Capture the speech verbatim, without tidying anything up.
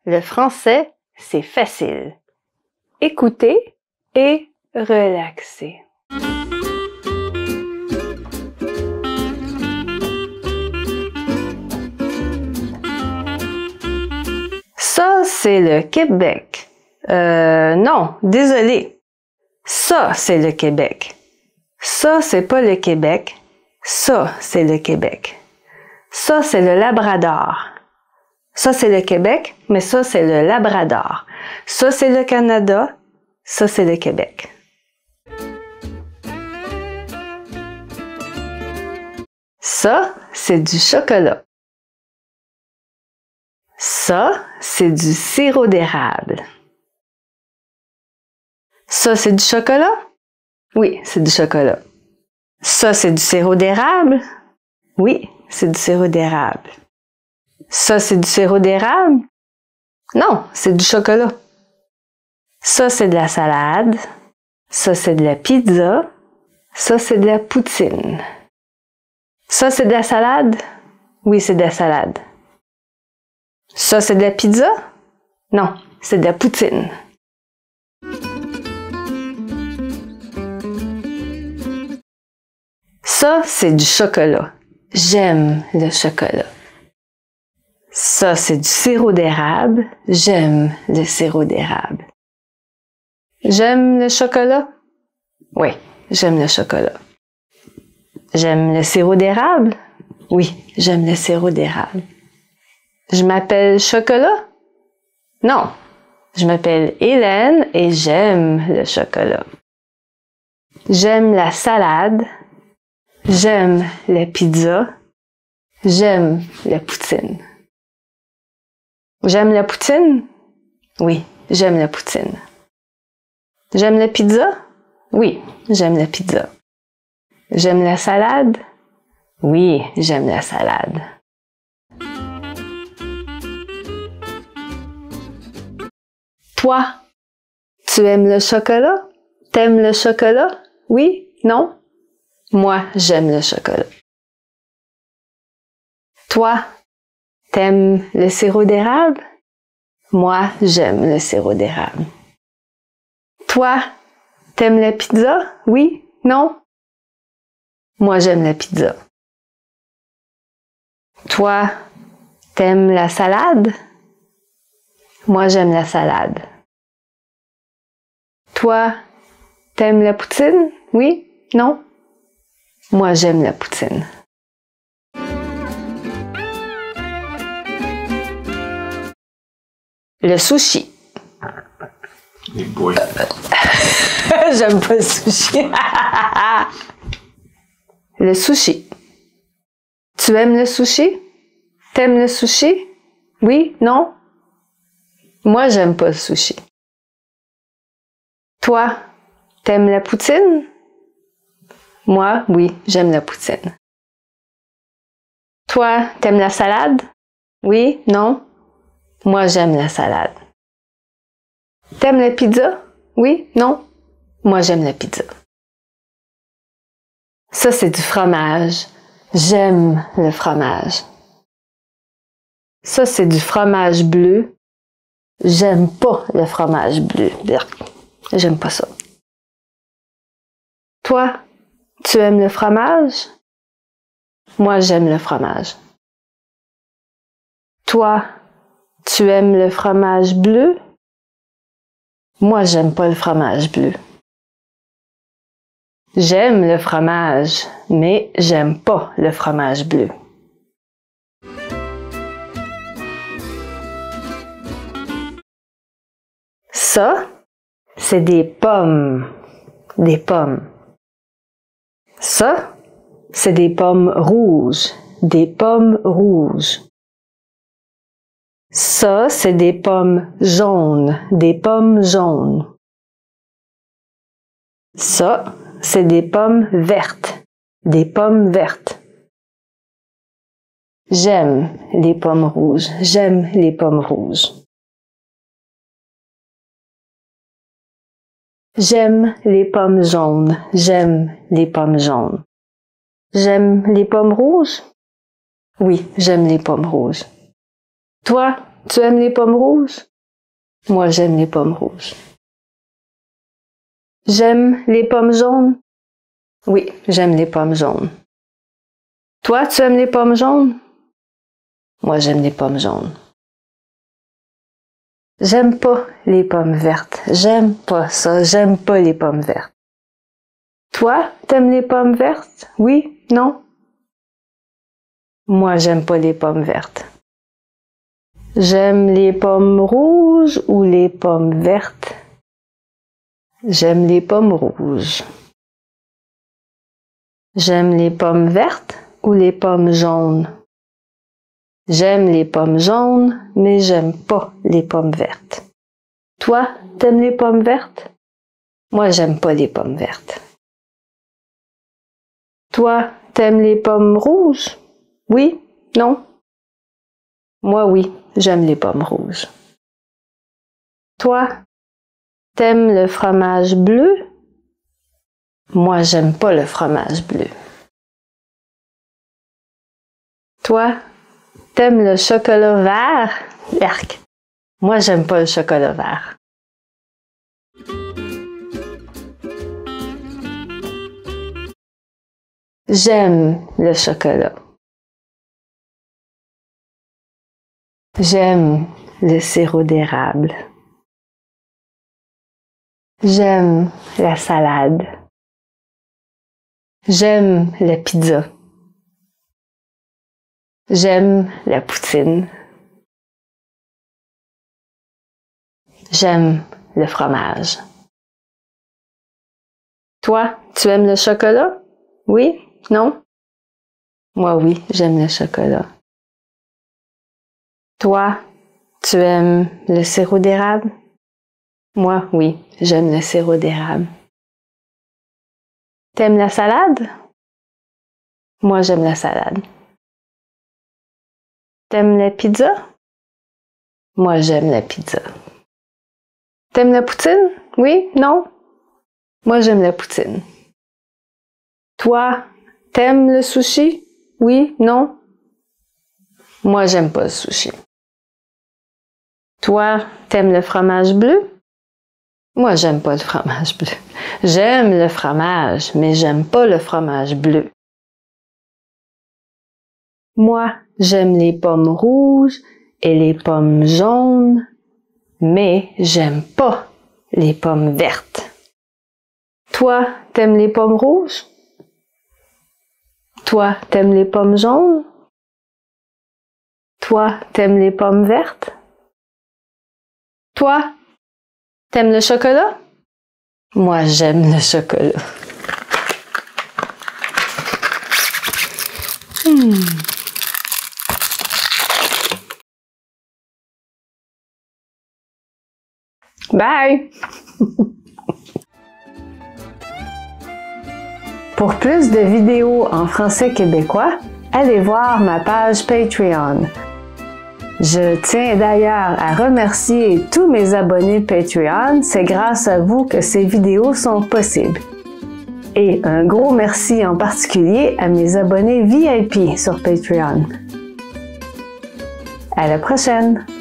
Le français, c'est facile. Écoutez et relaxez. Ça, c'est le Québec. Euh, non, désolé. Ça, c'est le Québec. Ça, c'est pas le Québec. Ça, c'est le Québec. Ça, c'est le Labrador. Ça, c'est le Québec, mais ça, c'est le Labrador. Ça, c'est le Canada. Ça, c'est le Québec. Ça, c'est du chocolat. Ça, c'est du sirop d'érable. Ça, c'est du chocolat? Oui, c'est du chocolat. Ça, c'est du sirop d'érable? Oui, c'est du sirop d'érable. Ça, c'est du sirop d'érable? Non, c'est du chocolat. Ça, c'est de la salade. Ça, c'est de la pizza. Ça, c'est de la poutine. Ça, c'est de la salade? Oui, c'est de la salade. Ça, c'est de la pizza? Non, c'est de la poutine. Ça, c'est du chocolat. J'aime le chocolat. Ça, c'est du sirop d'érable. J'aime le sirop d'érable. J'aime le chocolat? Oui, j'aime le chocolat. J'aime le sirop d'érable? Oui, j'aime le sirop d'érable. Je m'appelle Chocolat? Non, je m'appelle Hélène et j'aime le chocolat. J'aime la salade. J'aime la pizza. J'aime la poutine. J'aime la poutine? Oui, j'aime la poutine. J'aime la pizza? Oui, j'aime la pizza. J'aime la salade? Oui, j'aime la salade. Toi, tu aimes le chocolat? T'aimes le chocolat? Oui? Non? Moi, j'aime le chocolat. Toi, t'aimes le sirop d'érable? Moi, j'aime le sirop d'érable. Toi, t'aimes la pizza? Oui? Non? Moi, j'aime la pizza. Toi, t'aimes la salade? Moi, j'aime la salade. Toi, t'aimes la poutine? Oui? Non? Moi, j'aime la poutine. Le sushi. Big boy. J'aime pas le sushi. Le sushi. Tu aimes le sushi? T'aimes le sushi? Oui? Non? Moi, j'aime pas le sushi. Toi, t'aimes la poutine? Moi, oui, j'aime la poutine. Toi, t'aimes la salade? Oui? Non? Moi, j'aime la salade. T'aimes la pizza? Oui? Non? Moi, j'aime la pizza. Ça, c'est du fromage. J'aime le fromage. Ça, c'est du fromage bleu. J'aime pas le fromage bleu. J'aime pas ça. Toi, tu aimes le fromage? Moi, j'aime le fromage. Toi, tu aimes le fromage bleu? Moi, j'aime pas le fromage bleu. J'aime le fromage, mais j'aime pas le fromage bleu. Ça, c'est des pommes. Des pommes. Ça, c'est des pommes rouges. Des pommes rouges. Ça, c'est des pommes jaunes. Des pommes jaunes. Ça, c'est des pommes vertes. Des pommes vertes. J'aime les pommes rouges. J'aime les pommes rouges. J'aime les pommes jaunes. J'aime les pommes jaunes. J'aime les pommes rouges? Oui, j'aime les pommes rouges. Toi, tu aimes les pommes rouges? Moi, j'aime les pommes rouges. J'aime les pommes jaunes? Oui, j'aime les pommes jaunes. Toi, tu aimes les pommes jaunes? Moi, j'aime les pommes jaunes. J'aime pas les pommes vertes. J'aime pas ça. J'aime pas les pommes vertes. Toi, t'aimes les pommes vertes? Oui? Non? Moi, j'aime pas les pommes vertes. J'aime les pommes rouges ou les pommes vertes? J'aime les pommes rouges. J'aime les pommes vertes ou les pommes jaunes? J'aime les pommes jaunes, mais j'aime pas les pommes vertes. Toi, t'aimes les pommes vertes? Moi, j'aime pas les pommes vertes. Toi, t'aimes les pommes rouges? Oui? Non? Moi, oui, j'aime les pommes rouges. Toi, t'aimes le fromage bleu? Moi, j'aime pas le fromage bleu. Toi, t'aimes le chocolat vert? Yark! Moi, j'aime pas le chocolat vert. J'aime le chocolat. J'aime le sirop d'érable. J'aime la salade. J'aime la pizza. J'aime la poutine. J'aime le fromage. Toi, tu aimes le chocolat? Oui? Non? Moi, oui, j'aime le chocolat. Toi, tu aimes le sirop d'érable? Moi, oui, j'aime le sirop d'érable. T'aimes la salade? Moi, j'aime la salade. T'aimes la pizza? Moi, j'aime la pizza. T'aimes la poutine? Oui? Non? Moi, j'aime la poutine. Toi, t'aimes le sushi? Oui? Non? Moi, j'aime pas le sushi. Toi, t'aimes le fromage bleu? Moi, j'aime pas le fromage bleu. J'aime le fromage, mais j'aime pas le fromage bleu. Moi, j'aime les pommes rouges et les pommes jaunes, mais j'aime pas les pommes vertes. Toi, t'aimes les pommes rouges? Toi, t'aimes les pommes jaunes? Toi, t'aimes les pommes vertes? Toi, t'aimes le chocolat? Moi, j'aime le chocolat. Hmm. Bye! Pour plus de vidéos en français québécois, allez voir ma page Patreon. Je tiens d'ailleurs à remercier tous mes abonnés Patreon, c'est grâce à vous que ces vidéos sont possibles. Et un gros merci en particulier à mes abonnés V I P sur Patreon. À la prochaine!